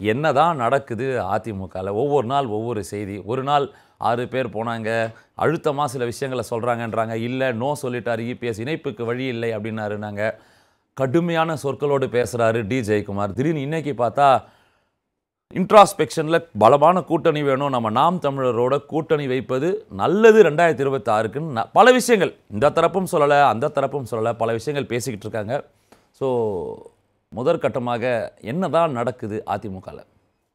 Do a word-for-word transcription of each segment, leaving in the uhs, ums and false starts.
என்னதான் நடக்குது அதிமுகவில்? ஒவ்வொரு நாள் ஒவ்வொரு செய்தி. ஒரு நாள் ஆறு பேர் போனாங்க, அழுத்தமாக சில விஷயங்களை சொல்கிறாங்கன்றாங்க. இல்லை, நோ சொல்லிட்டார் இபிஎஸ், இணைப்புக்கு வழி இல்லை அப்படின்னாருனாங்க. கடுமையான சொற்களோடு பேசுகிறாரு டி ஜெயக்குமார். திடீர்னு இன்னைக்கு பார்த்தா இன்ட்ராஸ்பெக்ஷனில் பலமான கூட்டணி வேணும், நம்ம நாம் தமிழரோட கூட்டணி வைப்பது நல்லது ரெண்டாயிரத்தி இருபத்தி ஆறுக்குன்னு பல விஷயங்கள் இந்த தரப்பும் சொல்லலை, அந்த தரப்பும் சொல்லலை, பல விஷயங்கள் பேசிக்கிட்டு இருக்காங்க. ஸோ முதற்கட்டமாக என்னதான் நடக்குது அதிமுகவில்?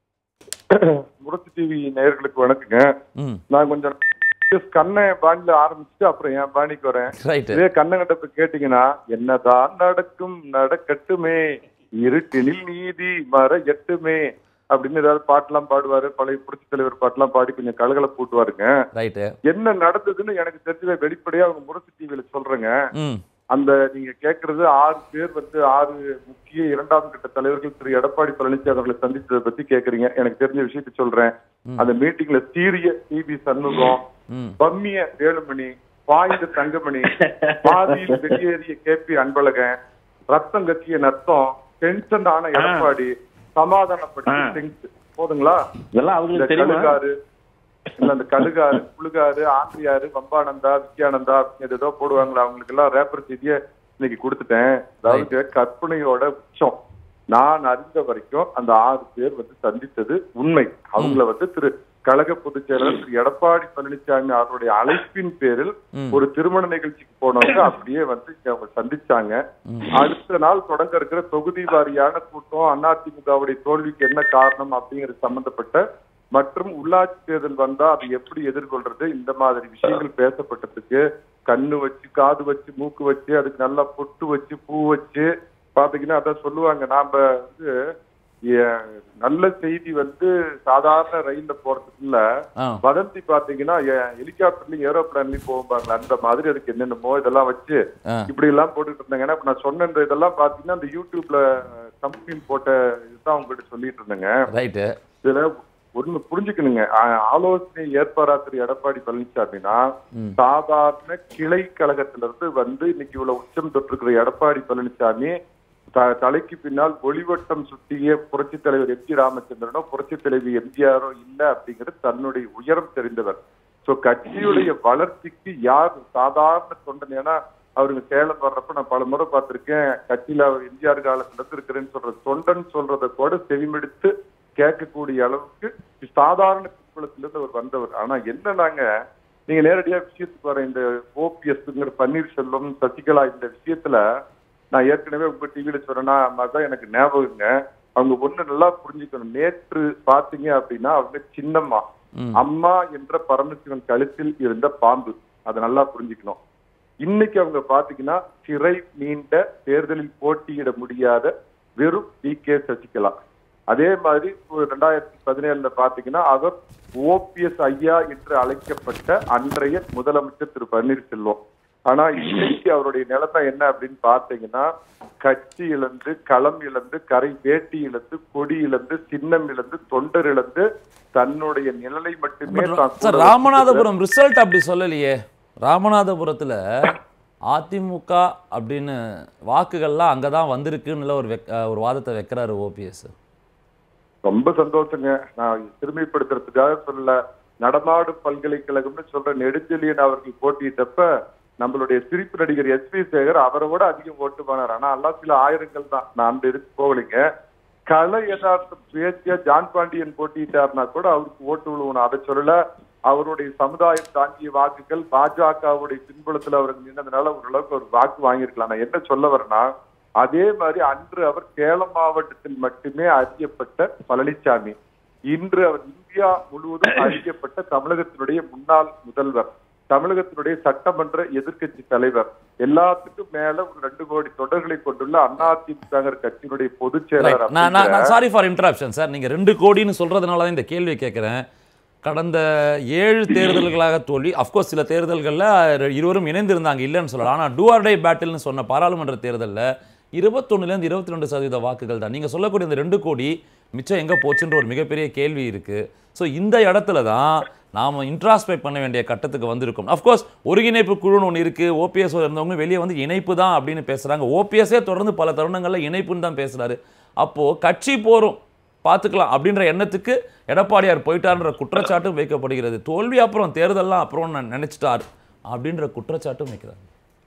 முரசு டிவி நேயர்களுக்கு வணக்கங்க. நான் கொஞ்சம் கண்ணை பாணியில ஆரம்பிச்சுட்டு அப்புறம் என் பாணிக்கு வரேன். இதே கண்ணங்கிட்ட போய் கேட்டீங்கன்னா, என்னதான் நடக்கும் நடக்கட்டுமே, இருட்டினில் நீதி மர எட்டுமே அப்படின்னு ஏதாவது பாட்டெல்லாம் பாடுவாரு. பழைய புரட்சி தலைவர் பாட்டெல்லாம் பாடி கொஞ்சம் கலகலை போட்டுவாருங்க. என்ன நடந்ததுன்னு எனக்கு தெரிஞ்சதை வெளிப்படையா அவங்க முரசு டிவியில சொல்றேங்க. அந்த நீங்க கேட்கறது ஆறு பேர் வந்து ஆறு முக்கிய இரண்டாம் கட்ட தலைவர்கள் திரு எடப்பாடி பழனிசாமி அவர்களை சந்தித்ததை பத்தி கேக்குறீங்க. எனக்கு தெரிஞ்ச விஷயத்த சொல்றேன். அந்த மீட்டிங்ல சீரிய டிவி சண்முகம், பம்மிய வேலுமணி, பாய்ந்த தங்கமணி, பாதியில் வெளியேறிய கே பி அன்பழகன், ரத்தம் கட்சிய நத்தம், டென்ஷன் ஆன எடப்பாடி, சமாதானப்பட்டு போதுங்களா, கழுகாரு இல்ல அந்த கழுகாரு, புழுகாரு, ஆந்திரியாரு, வம்பானந்தா, வித்யானந்தா ஏதோ போடுவாங்களா, அவங்களுக்கு எல்லாம் ரேப்பர் செய்திய இன்னைக்கு கொடுத்துட்டேன். அதாவது கற்பனையோட உச்சம். நான் அறிந்த வரைக்கும் அந்த ஆறு பேர் வந்து சந்தித்தது உண்மை. அவங்கள வந்து திரு கழக பொதுச் செயலாளர் திரு எடப்பாடி பழனிசாமி அவருடைய அழைப்பின் பேரில் ஒரு திருமண நிகழ்ச்சிக்கு போனவங்க அப்படியே வந்து அவங்க சந்திச்சாங்க. அடுத்த நாள் தொடங்க இருக்கிற தொகுதி வாரியான கூட்டம், அதிமுகவுடைய தோல்விக்கு என்ன காரணம் அப்படிங்கிறது சம்பந்தப்பட்ட மற்றும் உள்ளாட்சி தேர்தல் வந்தா அது எப்படி எதிர்கொள்றது, இந்த மாதிரி விஷயங்கள் பேசப்பட்டதுக்கு கண்ணு வச்சு காது வச்சு மூக்கு வச்சு அதுக்கு நல்லா பொட்டு வச்சு பூ வச்சு பாத்தீங்கன்னா அதான் சொல்லுவாங்க. நாம வந்து நல்ல செய்தி வந்து சாதாரண ரயில்ல போறதுக்குள்ள வதந்தி பாத்தீங்கன்னா ஹெலிகாப்டர்லயும் ஏரோப்ளான்லயும் போவாங்க. அந்த மாதிரி அதுக்கு என்னென்னமோ இதெல்லாம் வச்சு இப்படி எல்லாம் போட்டுட்டு இருந்தாங்க. ஏன்னா நான் சொன்ன இதெல்லாம் பாத்தீங்கன்னா அந்த யூடியூப்ல கம்பெனி போட்ட இதுதான் உங்ககிட்ட சொல்லிட்டு இருந்தேங்க. இதுல ஒண்ணு புரிஞ்சுக்கணுங்க, ஆலோசனை ஏற்பாரா திரு எடப்பாடி பழனிசாமினா சாதாரண கிளை கழகத்திலிருந்து வந்து இன்னைக்கு இவ்வளவு உச்சம் தொட்டிருக்கிற எடப்பாடி பழனிசாமி தலைக்கு பின்னால் ஒளிவட்டம் சுட்டிய புரட்சி தலைவர் எம் ஜி ராமச்சந்திரனோ புரட்சி தலைவி எம்ஜிஆரோ இல்ல அப்படிங்கிறது தன்னுடைய உயரம் தெரிந்தவர். சோ கட்சியுடைய வளர்ச்சிக்கு யார் சாதாரண தொண்டன், ஏன்னா அவருக்கு சேலம் வர்றப்ப நான் பல முறை பார்த்திருக்கேன், கட்சியில அவர் எம்ஜிஆர் காலத்துல இருந்து இருக்கிறேன்னு சொல்ற தொண்டன் சொல்றதை கூட செவிமெடுத்து கேட்கக்கூடிய அளவுக்கு சாதாரண பின்புலத்திலிருந்து அவர் வந்தவர். ஆனா என்னன்னாங்க, நீங்க நேரடியா விஷயத்துக்கு வர இந்த ஓபிஎஸ்ங்கிற பன்னீர்செல்வம், சசிகலா இந்த விஷயத்துல நான் ஏற்கனவே உங்க டிவியில சொல்றேன்னா தான் எனக்கு ஞாபகங்க. அவங்க ஒண்ணு நல்லா புரிஞ்சுக்கணும். நேற்று பாத்தீங்க அப்படின்னா அவங்க சின்னம்மா, அம்மா என்ற பரமசிவன் கழுத்தில் இருந்த பாம்பு, அதை நல்லா புரிஞ்சுக்கணும். இன்னைக்கு அவங்க பாத்தீங்கன்னா சிறை நீண்ட தேர்தலில் போட்டியிட முடியாத வெறும் டி கே சசிகலா. அதே மாதிரி ரெண்டாயிரத்தி பதினேழுல பாத்தீங்கன்னா அவர் ஓபிஎஸ் ஐயா என்று அழைக்கப்பட்ட அன்றைய முதலமைச்சர் திரு பன்னீர்செல்வம். ஆனா இன்னைக்கு அவருடைய நிலைமை என்ன அப்படின்னு பாத்தீங்கன்னா, கட்சி இழந்து, களம் இழந்து, கரை வேட்டி இழந்து, கொடி இழந்து, சின்னம் இழந்து, தொண்டர் இழந்து தன்னுடைய நிழலை மட்டுமே. ராமநாதபுரம் ரிசல்ட் அப்படி சொல்லலையே. ராமநாதபுரத்துல அதிமுக அப்படின்னு வாக்குகள்லாம் அங்கதான் வந்திருக்குன்னு ஒரு ஒரு வாதத்தை வைக்கிறாரு ஓபிஎஸ். ரொம்ப சந்தோஷங்க. நான் திரும்பிப்படுத்துறதுக்காக சொல்ல, நடமாடும் பல்கலைக்கழகம்னு சொல்ற நெடுஞ்செழியன் அவர்கள் போட்டியிட்டப்ப நம்மளுடைய சிரிப்பு நடிகர் எஸ் பி சேகர் அவரை விட அதிகம் ஓட்டு போனார். ஆனா எல்லாம் சில ஆயிரங்கள் தான், நான் அந்த இதுக்கு போகலைங்க. கலை யதார்த்தம் சுயேட்சையா ஜான் பாண்டியன் போட்டியிட்டார்னா கூட அவருக்கு ஓட்டு விழுவணும், அதை சொல்லல. அவருடைய சமுதாயம் தாங்கிய வாக்குகள் பாஜகவுடைய பின்புலத்துல அவருக்கு நின்றதுனால ஓரளவுக்கு ஒரு வாக்கு வாங்கியிருக்கலாம். நான் என்ன சொல்ல வரேன்னா, அதே மாதிரி அன்று அவர் சேலம் மாவட்டத்தில் மட்டுமே அறியப்பட்ட பழனிசாமி, இன்று அவர் இந்தியா முழுவதும் அறியப்பட்ட தமிழகத்தினுடைய முன்னாள் முதல்வர், தமிழகத்தினுடைய சட்டமன்ற எதிர்கட்சி தலைவர், எல்லாத்துக்கும் மேல ஒரு ரெண்டு கோடி தொடர்களை கொண்டுள்ள அதிமுக கட்சியினுடைய பொதுச் செயலாளர். சாரி ஃபார் இன்டரப்ஷன் சார், நீங்க ரெண்டு கோடின்னு சொல்றதுனால இந்த கேள்வி கேட்கிறேன். கடந்த ஏழு தேர்தல்களாக தோல்வி. அஃப்கோர்ஸ் சில தேர்தல்களில் இருவரும் இணைந்திருந்தாங்க, இல்லைன்னு சொல்லலாம். ஆனால் டூ ஆர் டை பேட்டில்னு சொன்ன பாராளுமன்ற தேர்தலில் இருபத்தொன்னுலேருந்து இருபத்தி ரெண்டு சதவீத வாக்குகள் தான். நீங்கள் சொல்லக்கூடிய இந்த ரெண்டு கோடி மிச்சம் எங்கே போச்சுன்ற ஒரு மிகப்பெரிய கேள்வி இருக்குது. ஸோ இந்த இடத்துல தான் நாம் இன்ட்ராஸ்பெக்ட் பண்ண வேண்டிய கட்டத்துக்கு வந்திருக்கோம். அஃப்கோர்ஸ் ஒருங்கிணைப்பு குழுன்னு ஒன்று இருக்குது, ஓபிஎஸ் இருந்தவங்க வெளியே வந்து இணைப்பு தான் அப்படின்னு பேசுகிறாங்க. ஓபிஎஸ்ஸே தொடர்ந்து பல தருணங்களில் இணைப்புன்னு தான் பேசுகிறாரு. அப்போது கட்சி போரும் பார்த்துக்கலாம் அப்படின்ற எண்ணத்துக்கு எடப்பாடியார் போயிட்டார்ன்ற குற்றச்சாட்டும் வைக்கப்படுகிறது. தோல்வி அப்புறம் தேர்தல்லாம் அப்புறம் நினைச்சிட்டார் அப்படின்ற குற்றச்சாட்டும் வைக்கிறாங்க.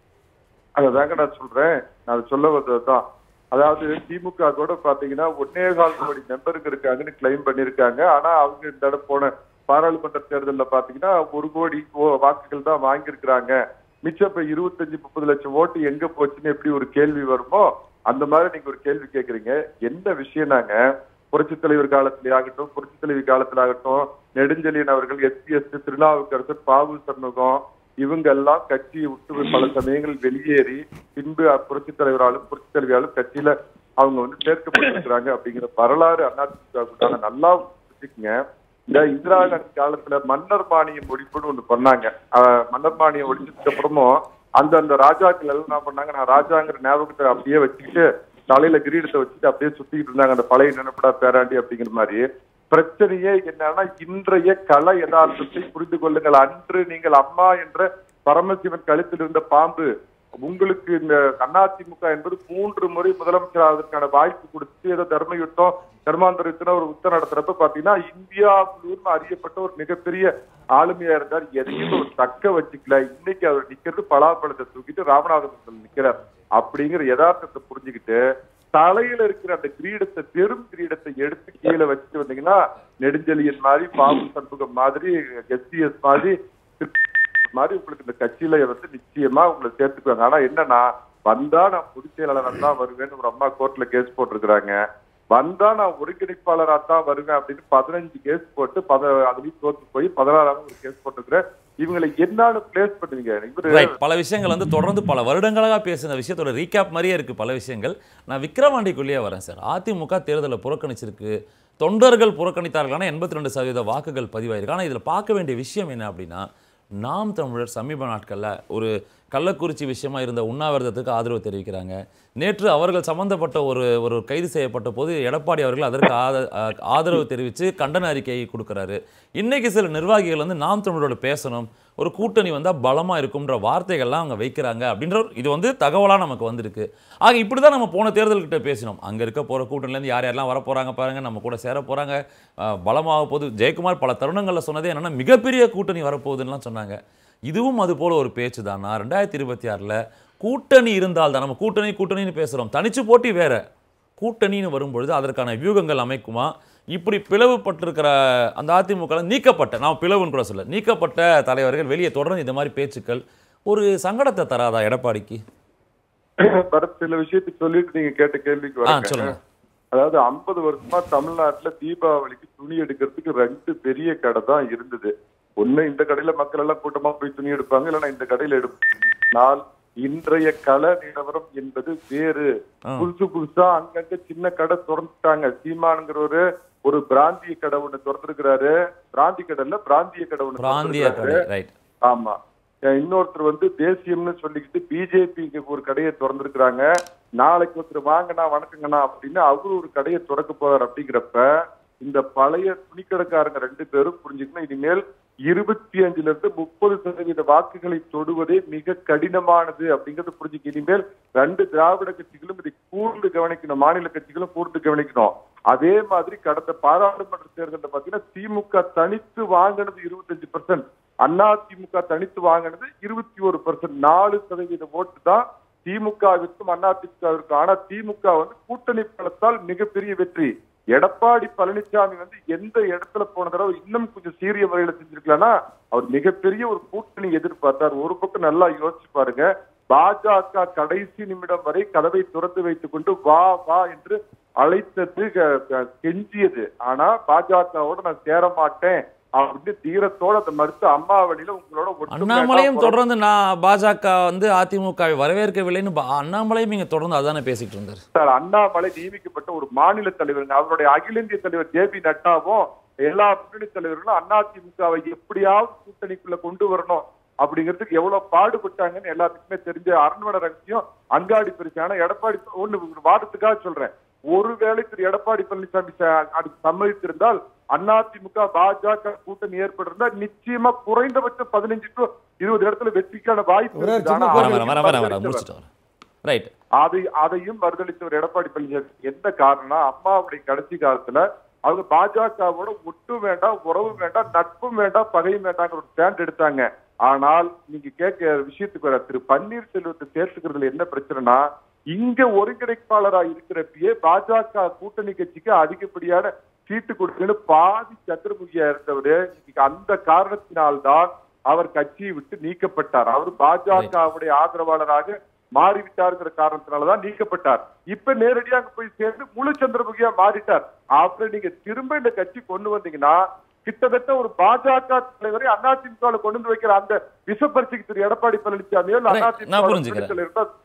அதாங்க நான் சொல்றேன், நான் சொல்ல வந்ததுதான். அதாவது திமுக கூட பாத்தீங்கன்னா ஒன்னே கால் கோடி மெம்பருக்கு இருக்காங்கன்னு கிளைம் பண்ணிருக்காங்க. ஆனா அவங்க இந்த இடம் போன பாராளுமன்ற தேர்தலில் பாத்தீங்கன்னா ஒரு கோடி வாக்குகள் தான் வாங்கியிருக்கிறாங்க. மிச்சம் இப்ப இருபத்தஞ்சு முப்பது லட்சம் ஓட்டு எங்க போச்சுன்னு எப்படி ஒரு கேள்வி வருமோ அந்த மாதிரி நீங்க ஒரு கேள்வி கேட்கறீங்க. என்ன விஷயம்னாங்க, புரட்சித் தலைவர் காலத்திலே ஆகட்டும், புரட்சித் தலைவி காலத்துல ஆகட்டும், நெடுஞ்செழியன் அவர்கள், எஸ் பி எஸ் திருநாவுக்கரசர், பாவு சண்முகம் இவங்க எல்லாம் கட்சியை விட்டு பல சமயங்கள் வெளியேறி பின்பு புரட்சித் தலைவராலும் புரட்சித் தலைவியாலும் கட்சியில அவங்க வந்து சேர்க்கப்பட்டிருக்கிறாங்க அப்படிங்கிற வரலாறு அதிமுக நல்லா வச்சுக்கோங்க. இந்த இந்திரா காந்தி காலத்துல மன்னர் மானியம் ஒழிப்புன்னு ஒண்ணு பண்ணாங்க. மன்னர் மானியம் ஒழிச்சதுக்கு அப்புறமும் அந்த அந்த ராஜாக்கள் எல்லாம் என்ன பண்ணாங்க, நான் ராஜாங்கிற ஞாபகத்தை அப்படியே வச்சுக்கிட்டு தலையில கிரீடத்தை வச்சுட்டு அப்படியே சுத்திக்கிட்டு இருந்தாங்க, அந்த பழைய நினைப்படா பேராண்டி அப்படிங்கிற மாதிரி. பிரச்சனையே என்னன்னா இன்றைய கல யதார்த்தத்தை புரிந்து கொள்ளுங்கள். அன்று நீங்கள் அம்மா என்ற பரமசிவன் கழுத்தில் இருந்த பாம்பு உங்களுக்கு இந்த அதிமுக என்பது மூன்று முறை முதலமைச்சர் ஆவதற்கான வாய்ப்பு கொடுத்து ஏதோ தர்ம யுத்தம் தர்மாந்தர யுத்தம் ஒரு யுத்தம் நடத்துறப்ப பாத்தீங்கன்னா இந்தியா முழுவதும் அறியப்பட்ட ஒரு மிகப்பெரிய ஆளுமையா இருந்தார். எதையும் ஒரு தக்க வச்சுக்கல. இன்னைக்கு அவர் நிக்கிறது பலாப்பழத்தை தூக்கிட்டு ராமநாதபுரத்தில் நிக்கிறார் அப்படிங்கிற யதார்த்தத்தை புரிஞ்சுக்கிட்டு தலையில இருக்கிற அந்த கிரீடத்தை பெரும் கிரீடத்தை எடுத்து கீழே வச்சுட்டு வந்தீங்கன்னா நெடுஞ்செழியன் மாதிரி, பாபு சண்முகம் மாதிரி, எஸ்டிஎஸ் மாதிரி மாதிரி உங்களுக்கு இந்த கட்சியில வந்து நிச்சயமா உங்களை சேர்த்துக்குவாங்க. ஆனா என்னன்னா வந்தா நான் பொதுச் செயலாளராக தான் வருவேன்னு ஒரு அம்மா கோர்ட்ல கேஸ் போட்டிருக்கிறாங்க. வந்தா நான் ஒருங்கிணைப்பாளரா தான் வருவேன் அப்படின்னு பதினஞ்சு கேஸ் போட்டு பத அதுலயும் தோத்து போய் பதினாறாவது ஒரு கேஸ் போட்டிருக்கிறேன். இவங்களை என்னன்னு பிளேஸ் பண்ணுவீங்க? பல விஷயங்கள் வந்து தொடர்ந்து பல வருடங்களாக பேசுன விஷயத்தோட ரீகேப் மாதிரியே இருக்கு பல விஷயங்கள். நான் விக்கிரவாண்டிக்குள்ளேயே வரேன் சார். அதிமுக தேர்தலை புறக்கணிச்சிருக்கு, தொண்டர்கள் புறக்கணித்தார்களான எண்பத்தி ரெண்டு சதவீத வாக்குகள் பதிவாயிருக்கு. ஆனால் இதில் பார்க்க வேண்டிய விஷயம் என்ன அப்படின்னா, நாம் தமிழர் சமீப நாட்களில் ஒரு கள்ளக்குறிச்சி விஷயமா இருந்த உண்ணாவிரதத்துக்கு ஆதரவு தெரிவிக்கிறாங்க. நேற்று அவர்கள் சம்பந்தப்பட்ட ஒரு ஒரு கைது செய்யப்பட்ட போது எடப்பாடி அவர்கள் அதற்கு ஆதரவு தெரிவித்து கண்டன அறிக்கையை கொடுக்குறாரு. இன்னைக்கு சில நிர்வாகிகள் வந்து நாம் தமிழரோட பேசணும், ஒரு கூட்டணி வந்தால் பலமாக இருக்கும்ன்ற வார்த்தைகள்லாம் அவங்க வைக்கிறாங்க அப்படின்ற இது வந்து தகவலாக நமக்கு வந்திருக்கு. ஆக இப்படி தான் நம்ம போன தேர்தல்கிட்ட பேசினோம். அங்கே இருக்க போகிற கூட்டணிலேருந்து யார் யாரெல்லாம் வர போகிறாங்க பாருங்கள், நம்ம கூட சேர போகிறாங்க, பலமாக போகுது. ஜெயக்குமார் பல தருணங்களில் சொன்னதே என்னென்னா மிகப்பெரிய கூட்டணி வரப்போகுதுன்னெலாம் சொன்னாங்க. இதுவும் அது போல ஒரு பேச்சு தானா? ரெண்டாயிரத்தி இருபத்தி ஆறில் கூட்டணி இருந்தால் தான் நம்ம கூட்டணி கூட்டணின்னு பேசுகிறோம், தனிச்சு போட்டி வேற. கூட்டணின்னு வரும்பொழுது அதற்கான வியூகங்கள் அமைக்குமா? இப்படி பிளவுபட்டிருக்கிற அந்த அதிமுக நீக்கப்பட்ட, நான் பிளவுன்னு கூட சொல்ல, நீக்கப்பட்ட தலைவர்கள் வெளியே தொடர்ந்து இந்த மாதிரி பேச்சுக்கள் ஒரு சங்கடத்தை தராதா எடப்பாடிக்கு? சில விஷயத்தை சொல்லிட்டு நீங்க கேட்ட கேள்விக்கு சொல்லுங்க. அதாவது ஐம்பது வருஷமா தமிழ்நாட்டுல தீபாவளிக்கு துணி எடுக்கிறதுக்கு ரெண்டு பெரிய கடை தான் இருந்தது. ஒண்ணு இந்த கடையில மக்கள் எல்லாம் கூட்டமா போய் துணி எடுப்பாங்க, இல்லைன்னா இந்த கடையில எடுப்பாங்க. இன்றைய கல நிலவரம் என்பது வேறு. புதுசு புதுசா அங்கங்க சின்ன கடை திறந்துட்டாங்க. சீமானுங்கிறவரு ஒரு பிராந்திய கடை ஒண்ணு திறந்துருக்கிறாரு. பிராந்தி கடை இல்ல பிராந்திய கடை ஒண்ணு. ஆமா, இன்னொருத்தர் வந்து தேசியம்னு சொல்லிக்கிட்டு பிஜேபிக்கு ஒரு கடையை திறந்துருக்கிறாங்க. நாளைக்கு ஒருத்தர் வாங்கண்ணா வணக்கங்கண்ணா அப்படின்னு அவரு ஒரு கடையை திறக்க போறாரு. அப்படிங்கிறப்ப இந்த பழைய துணிக்கடைக்காரங்க ரெண்டு பேரும் புரிஞ்சுக்கணும், இனிமேல் இருபத்தி அஞ்சுல இருந்து முப்பது சதவீத வாக்குகளை தொடுவதே மிக கடினமானது அப்படிங்கிறது புரிஞ்சுக்க. இனிமேல் ரெண்டு திராவிட கட்சிகளும் இதை கூர்ந்து கவனிக்கணும், மாநில கட்சிகளும் கூர்ந்து கவனிக்கணும். அதே மாதிரி கடந்த பாராளுமன்ற தேர்தலில் பாத்தீங்கன்னா திமுக தனித்து வாங்கினது இருபத்தஞ்சு பர்சன்ட், அண்ணா திமுக தனித்து வாங்கினது இருபத்தி ஒரு பர்சன்ட். நாலு சதவீத ஓட்டு தான் திமுகவிற்கும் அண்ணா திமுகவிற்கும். ஆனா திமுக வந்து கூட்டணி பலத்தால் மிகப்பெரிய வெற்றி. எடப்பாடி பழனிசாமி வந்து எந்த இடத்துல போன தடவை இன்னும் கொஞ்சம் சீரிய முறையில செஞ்சிருக்கலாம்னா அவர் மிகப்பெரிய ஒரு கூட்டணி எதிர்பார்த்தார். ஒரு பக்கம் நல்லா யோசிச்சு பாருங்க, பாஜக கடைசி நிமிடம் வரை கதவை திறந்து வைத்துக் கொண்டு வா வா என்று அழைத்தது, கெஞ்சியது. ஆனா பாஜகவோட நான் சேர மாட்டேன் அப்படின்னு தீரத்தோட அதை மறுத்து அம்மாவளியில உங்களோட அண்ணாமலையும் தொடர்ந்து நான் பாஜக வந்து அதிமுகவை வரவேற்கவில்லைன்னு அண்ணாமலையும் நீங்க தொடர்ந்து அதானே பேசிட்டு இருந்தாரு சார். அண்ணாமலை நியமிக்கப்பட்ட ஒரு மாநில தலைவர். அவருடைய அகில இந்திய தலைவர் ஜே பி நட்டாவும் எல்லா முன்னணி தலைவர்களும் அதிமுகவை எப்படியாவது கூட்டணிக்குள்ள கொண்டு வரணும் அப்படிங்கிறதுக்கு எவ்வளவு பாடுபட்டாங்கன்னு எல்லாத்துக்குமே தெரிஞ்ச அரண்மனை ரகசியம் அங்காடி பரிசு. ஆனா எடப்பாடி ஒண்ணு வாதத்துக்காக சொல்றேன், ஒருவேளை திரு எடப்பாடி பழனிசாமி அதுக்கு சம்மதித்திருந்தால் அதிமுக பாஜக கூட்டணி ஏற்பட்டிருந்தா நிச்சயமா குறைந்தபட்சம் பதினஞ்சு டு இருபது இடத்துல வெற்றிக்கான வாய்ப்பு. அதை அதையும் மறுதளித்தவர் எடப்பாடி பழனிசாமி. எந்த காரணம், அம்மாவுடைய கடைசி காலத்துல அவங்க பாஜகவோட ஒட்டும் வேண்டாம், உறவும் வேண்டாம், நட்பும் வேண்டாம், பகையும் வேண்டாங்கிற ஒரு ஸ்டாண்ட் எடுத்தாங்க. ஆனால் நீங்க கேட்க விஷயத்துக்கு வர திரு பன்னீர்செல்வத்தை சேர்த்துக்கிறதுல என்ன பிரச்சனைனா, இங்க ஒருங்கிணைப்பாளரா இருக்கிறப்பயே பாஜக கூட்டணி கட்சிக்கு அதிகப்படியான சீட்டு கொடுத்துன்னு பாதி சந்திரமுகியா இருந்தவரு இன்னைக்கு அந்த காரணத்தினால்தான் அவர் கட்சியை விட்டு நீக்கப்பட்டார். அவர் பாஜகவுடைய ஆதரவாளராக மாறிவிட்டாருங்கிற காரணத்தினாலதான் நீக்கப்பட்டார். இப்ப நேரடியாக போய் சேர்ந்து முழு சந்திரமுகியா மாறிட்டார். அப்புறம் நீங்க திரும்ப இந்த கட்சி கொண்டு வந்தீங்கன்னா கிட்டத்தட்ட ஒரு பாஜக தலைவரை அதிமுக கொண்டு வந்து வைக்கிற அந்த விஷப்பரிசைக்கு திரு எடப்பாடி பழனிசாமியோ நான் புரிஞ்சுக்கிறேன்.